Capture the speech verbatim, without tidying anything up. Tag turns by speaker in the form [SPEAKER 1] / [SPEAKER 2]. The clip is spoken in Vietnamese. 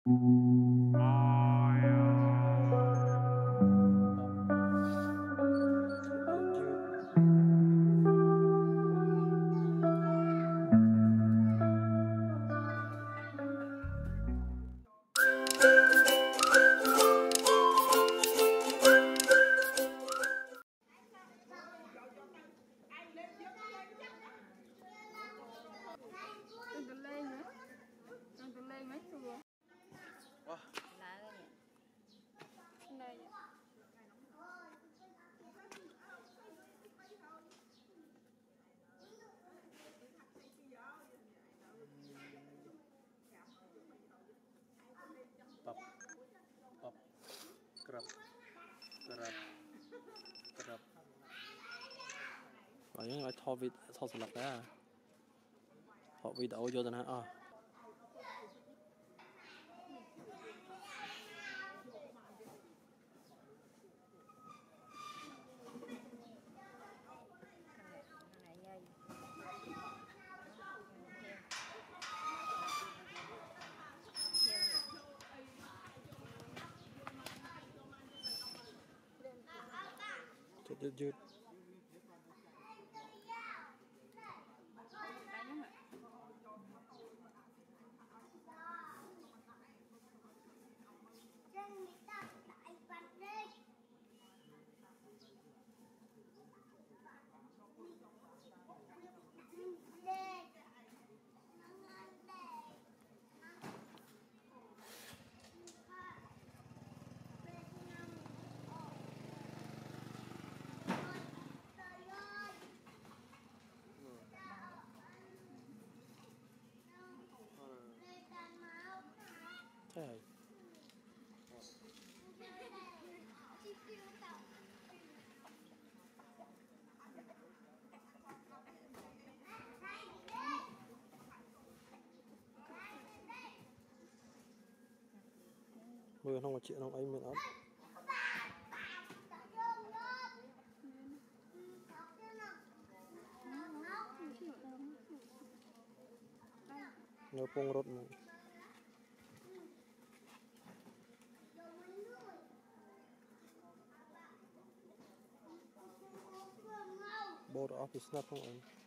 [SPEAKER 1] Pop, pop, kerap, kerap, kerap. Và những loại thò vịt, thò sờ lọc ra, họ vịt ấu vô tên hả? À. Chút chút chút. Thế này. Mười không có chuyện không anh miệng ấm. Nó pung rốt mà. Board office not không anh.